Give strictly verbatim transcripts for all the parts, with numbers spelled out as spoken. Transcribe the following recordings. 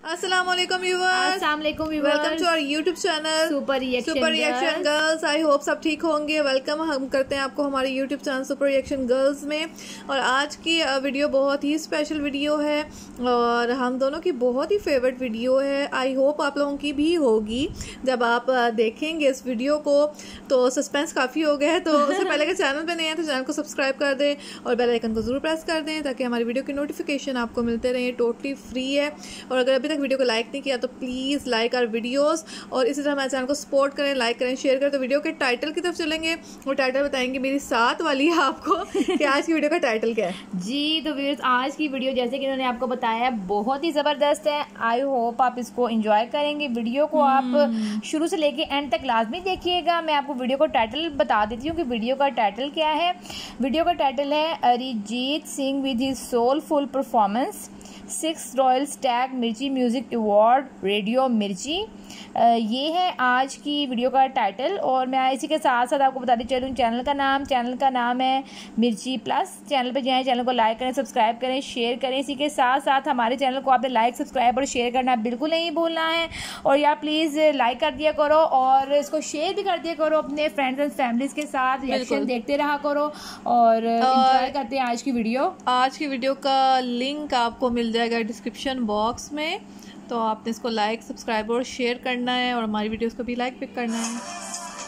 अस्सलामुअलैकुम व्यूअर्स, अस्सलामुअलैकुम viewers, welcome to our YouTube channel super reaction super reaction girls. I hope सब ठीक होंगे। वेलकम हम करते हैं आपको हमारे YouTube channel super reaction girls में। और आज की वीडियो बहुत ही स्पेशल वीडियो है और हम दोनों की बहुत ही फेवरेट वीडियो है। आई होप आप लोगों की भी होगी। जब आप देखेंगे इस वीडियो को तो सस्पेंस काफ़ी हो गया है, तो उससे पहले अगर चैनल पे नहीं है तो चैनल को सब्सक्राइब कर दें और बेल आइकन को ज़रूर प्रेस कर दें ताकि हमारी वीडियो की नोटिफिकेशन आपको मिलते रहें। टोटली फ्री है। और अगर अभी तक वीडियो को लाइक नहीं किया तो प्लीज़ लाइक आवर वीडियोस और इसी तरह हमारे चैनल को सपोर्ट करें, लाइक करें, शेयर करें। तो वीडियो के टाइटल की तरफ चलेंगे और टाइटल बताएंगे मेरी साथ वाली आपको कि आज की वीडियो का टाइटल क्या है। जी तो व्यूअर्स, आज की वीडियो जैसे कि उन्होंने आपको बताया बहुत ही ज़बरदस्त है। आई होप आप इसको एंजॉय करेंगे। वीडियो को आप शुरू से लेके एंड तक लाजमी देखिएगा। मैं आपको वीडियो का टाइटल बता देती हूँ कि वीडियो का टाइटल क्या है। वीडियो का टाइटल है Arijit Singh with his soulful performance, six Royal Stag Mirchi Music Award Radio Mirchi. ये है आज की वीडियो का टाइटल। और मैं इसी के साथ साथ आपको बताती चलूँ चैनल का नाम चैनल का नाम है मिर्ची प्लस। चैनल पे जाएं, चैनल को लाइक करें, सब्सक्राइब करें, शेयर करें। इसी के साथ साथ हमारे चैनल को आपने लाइक सब्सक्राइब और शेयर करना बिल्कुल नहीं भूलना है। और यार प्लीज़ लाइक कर दिया करो और इसको शेयर भी कर दिया करो अपने फ्रेंड्स एंड फैमिलीज के साथ। रिएक्शन देखते रहा करो और एंजॉय करते हैं आज की वीडियो। आज की वीडियो का लिंक आपको मिल जाएगा डिस्क्रिप्शन बॉक्स में, तो आपने इसको लाइक सब्सक्राइब और शेयर करना है और हमारी वीडियोस को भी लाइक पिक करना है।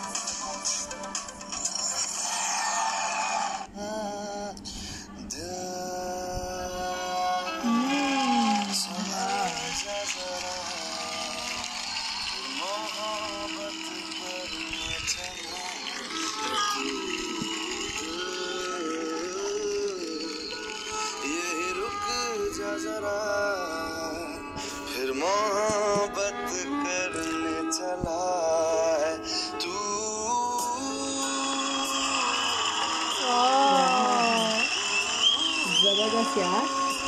जरा फिर मोहब्बत करने चला है तू। जबरदस्त यार।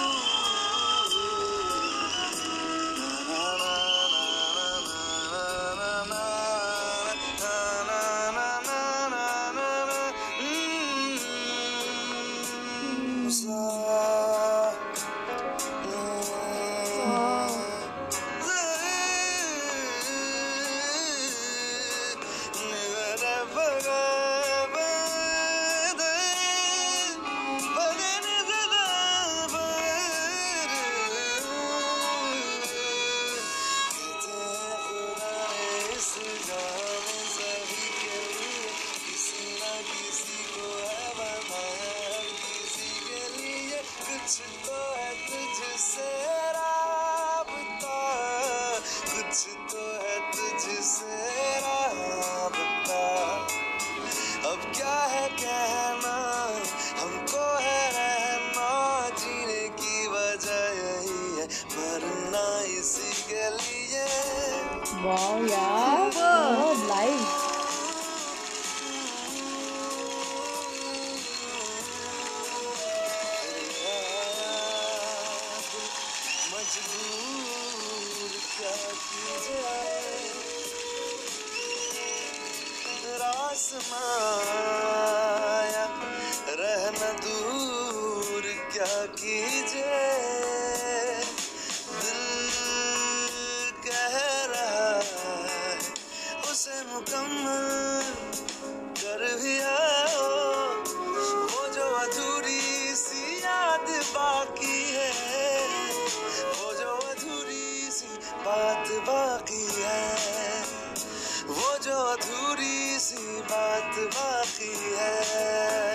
कुछ तो है तुझसे राबता, कुछ तो है तुझसे राबता। अब क्या है कहना, हमको है रहना, जीने की वजह यही है, मरना इसी के लिए। वाह यार, लाइव मजबूर क्या कीजिए, रास माया रहना दूर क्या कीजिए। दिल कह रहा है उसे मुकम्मल कर भी आओ, वो जो अधूरी सी याद बाकी है, वो जो अधूरी सी बात बाकी है, वो जो अधूरी सी बात बाकी है।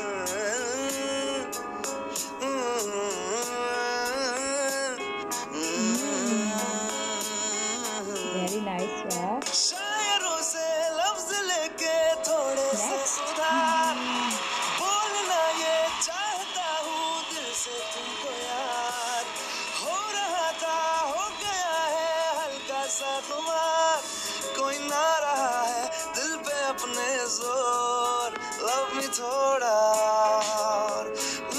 वेरी नाइस यार। शायरों से लफ्ज लेके थोड़े से सुधार, बोलना ये चाहता हूँ दिल से तुमको यार। हो रहा था हो गया है हल्का सा खुमार, कोई ना रहा है दिल पे अपने जोर। लव मी थोड़ा और,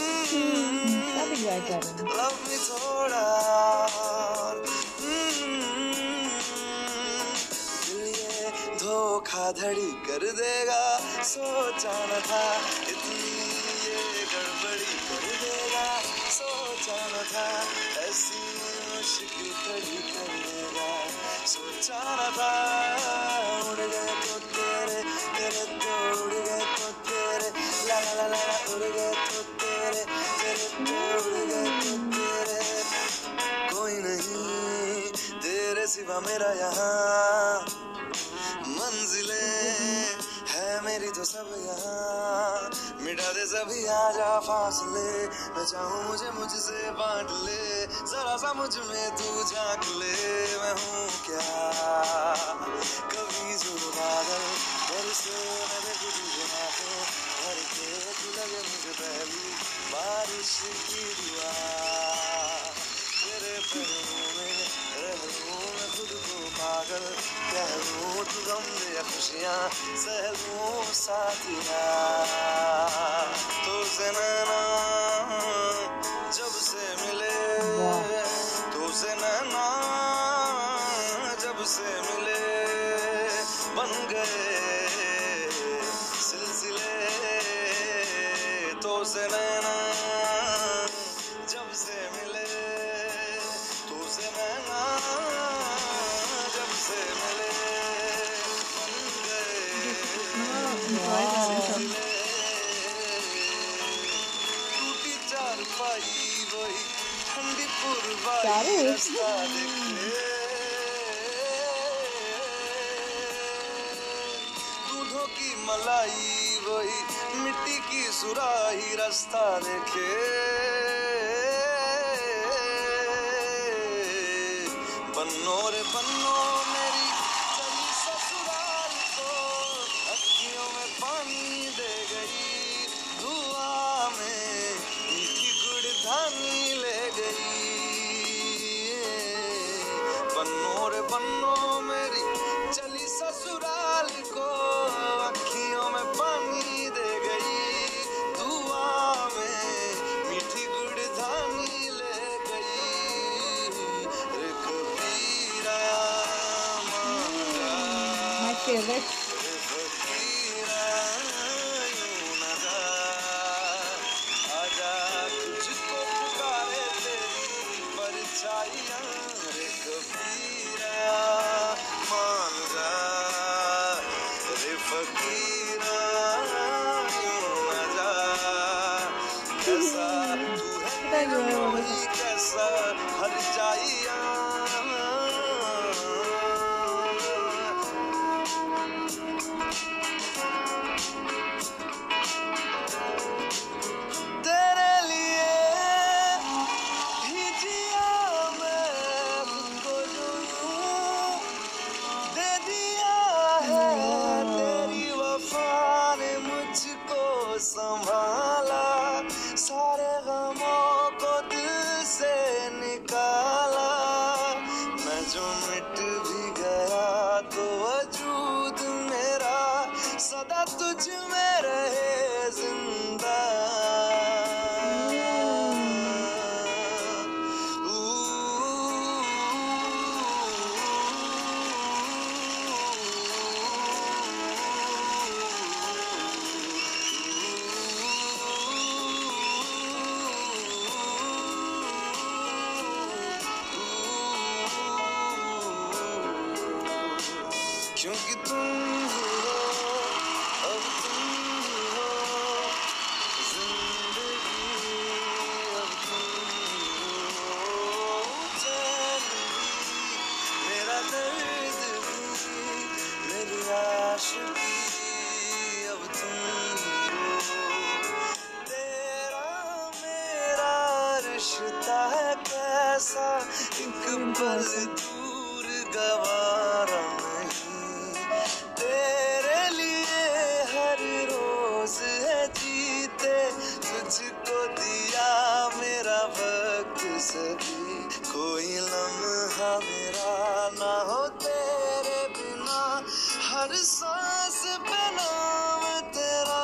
लव मी थोड़ा और, दिल ये धोखाधड़ी कर देगा, सोचा न था इतनी ये गड़बड़ी कर देगा, सोचा न था ऐसी आशिकी खड़ी कर देगा। सोचा न था उड़ गए तो तेरे तेरे तो उड़ गए तो तेरे ला ला ला ला उड़ गए तो तेरे तेरे तो उड़ गए तो तेरे। कोई नहीं तेरे सिवा मेरा यहाँ, मंजिलें है मेरी तो सब यहाँ। मिटा दे सभी आजा फासले, मैं चाहूँ मुझे मुझसे बांट ले, जरा सा मुझ में तू झांक ले। मैं हूँ क्या कभी जो बादल बरसे मैंने कुछ गुना को भर के तू लगे मुझे पहली बारिश की दुआ। तेरे पैरों में रह लूं मैं खुद को पागल, कह लूं तू गम दे खुशियाँ सह लूं साथिया। तो से नैना जब से मिले, तो से नैना जब से मिले बन गए सिलसिले। तो से नैना जब से मिले, तो से नैना जब से मिले बन गए सिलसिले। टूटी चारपाई वही ठंडी पुरवाई रास्ता देखे, दूधों की मलाई वही मिट्टी की सुराही रास्ता देखे। बन्नो रे बन्नो मेरी चली ससुराल को, अखियों में पानी दे गई, धुआं में मीठी गुड़धानी ले गई। बन्नो रे बन्नो मेरी चली ससुराल को, अखियों में पानी दे गई, धुआं में मीठी गुड़धानी ले गई। रे कबीरा मांगा, माय फेवरेट। रे फकीरा यूं न जा, आजा तुझको पुकारे तेरी परछाइयाँ। रे कबीरा मान जा, रे फकीरा यूं न जा। कैसा तू है कोई कैसा हर जाइया। तेरे लिए ही जिया मैं खुद को यूं, दे दिया है तेरी वफा ने मुझको संभाला। सारे गमों को दिल से निकाला, मैं जो मिट भी गया तो वजूद मेरा सदा तुझ में रहे जिंदा। क्योंकि तुम ही हो, अब तुम ही हो जिंदगी, अब तुम ही हो चैन भी, मेरा दर्द भी, मेरी आशिकी, अब तुम ही हो। तेरा मेरा रिश्ता है कैसा, एक पल दूर गवारा नहीं। तेरे लिए हर रोज है जीते, तुझको दिया मेरा वक्त सभी। कोई लम्हा मेरा ना हो तेरे बिना, हर सांस पे नाम तेरा।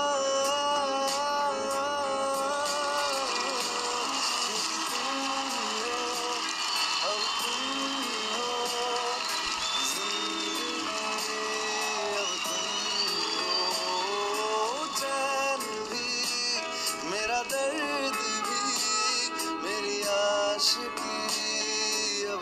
क्योंकि तुम ही हो, अब तुम ही हो जिंदगी, अब तुम हो चैन भी, मेरा दर्द भी, मेरी आशिकी,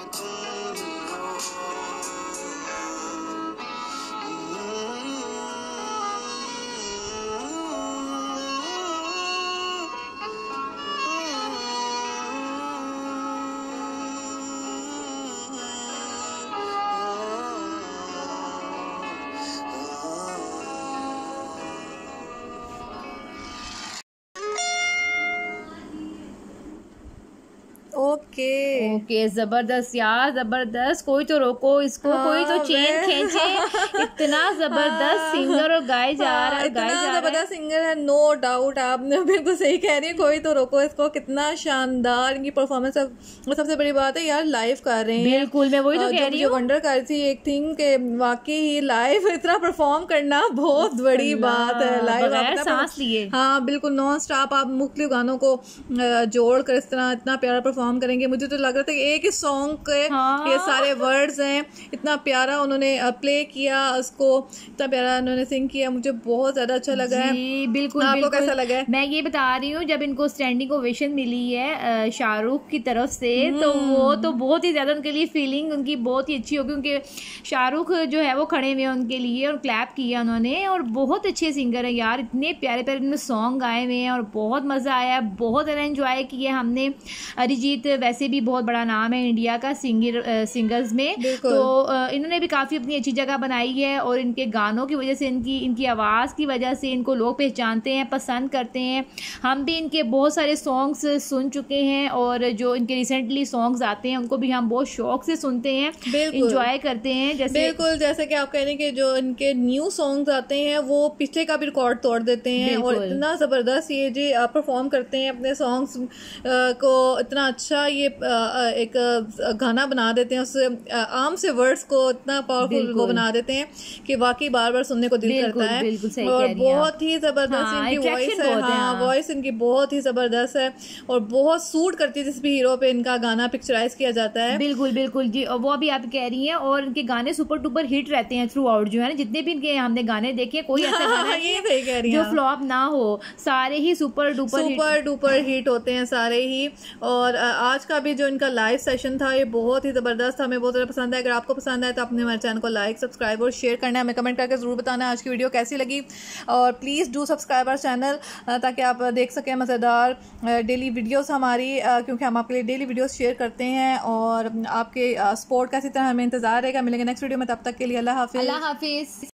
ओके, जबरदस्त यार, जबरदस्त। कोई तो रोको इसको, हाँ, कोई तो चेन खींचे। इतना जबरदस्त हाँ, सिंगर और गाए जा रहा है, इतना जबरदस्त सिंगर है, नो डाउट। आपने बिल्कुल सही कह रही है, कोई तो रोको इसको। कितना शानदार इनकी परफॉर्मेंस। सबसे बड़ी बात है यार, लाइव कर रहे हैं। बिल्कुल, मैं वही तो कह रही हूँ। वंडर कर रही थी एक थिंग के वाकई ही लाइव इतना परफॉर्म करना बहुत बड़ी बात है। लाइव आप सांस लिए, हाँ बिल्कुल, नॉन स्टॉप आप मुख्तलिफ गानों को जोड़ कर इस तरह इतना प्यारा परफॉर्म करेंगे। मुझे तो लग रहा था कि एक ही सॉन्ग के हाँ। ये सारे वर्ड्स हैं, इतना प्यारा उन्होंने प्ले किया उसको, इतना प्यारा उन्होंने सिंग किया। मुझे बहुत ज्यादा अच्छा लगा है। बिल्कुल, आपको कैसा लगा है? मैं ये बता रही हूँ, जब इनको स्टैंडिंग ओवेशन मिली है शाहरुख की तरफ से, तो वो तो बहुत ही ज्यादा उनके लिए फीलिंग उनकी बहुत ही अच्छी होगी, क्योंकि शाहरुख जो है वो खड़े हुए उनके लिए और क्लैप किया उन्होंने। और बहुत अच्छे सिंगर है यार, इतने प्यारे प्यारे इन्होंने सॉन्ग गाए हुए हैं और बहुत मजा आया, बहुत ज़्यादा एंजॉय किया हमने। अरिजीत वैसे भी बहुत बड़ा नाम है इंडिया का सिंगर सिंगर्स में, तो इन्होंने भी काफ़ी अपनी अच्छी जगह बनाई है। और इनके गानों की वजह से, इनकी इनकी आवाज़ की वजह से इनको लोग पहचानते हैं, पसंद करते हैं। हम भी इनके बहुत सारे सॉन्ग्स सुन चुके हैं, और जो इनके रिसेंटली सॉन्ग्स आते हैं उनको भी हम बहुत शौक से सुनते हैं, इंजॉय करते हैं। जैसे बिल्कुल जैसे कि आप कह रहे हैं कि जो इनके न्यू सॉन्ग्स आते हैं वो पिछले का भी रिकॉर्ड तोड़ देते हैं, और इतना ज़बरदस्त ये जी परफॉर्म करते हैं अपने सॉन्ग्स को, इतना अच्छा ये एक गाना बना देते हैं, उस आम से वर्ड्स को इतना पावरफुल वो बना देते हैं कि वाकई बार बार सुनने को दिल करता है। और बहुत ही ज़बरदस्त इनकी वॉइस है, हाँ वॉइस इनकी बहुत ही ज़बरदस्त है और बहुत सूट करती है जिस भी हीरो पे इनका गाना पिक्चराइज किया जाता है। बिल्कुल बिल्कुल जी, वो अभी आप कह रही हैं। और इनके गाने सुपर डुपर हिट रहते हैं थ्रू आउट, जो है ना, जितने भी इनके हमने गाने देखे, कोई ऐसा गाना ये सही कह रही जो फ्लॉप ना हो, सारे ही super duper super duper hit होते हैं सारे ही। और आज का भी जो इनका लाइव सेशन था ये बहुत ही ज़बरदस्त था, हमें बहुत ज़्यादा पसंद है। अगर आपको पसंद आए तो अपने हमारे चैनल को लाइक, सब्सक्राइब और शेयर करना है, हमें कमेंट करके ज़रूर बताना है आज की वीडियो कैसी लगी। और please do subscribe our channel ताकि आप देख सकें मज़ेदार डेली वीडियोस हमारी, क्योंकि हम आपके लिए डेली वीडियोस शेयर करते हैं और आपके सपोर्ट का इसी तरह हमें इंतज़ार रहेगा। मिलेंगे नेक्स्ट वीडियो में, तब तक के लिए अल्लाह हाफिज़। अल्लाह हाफिज़।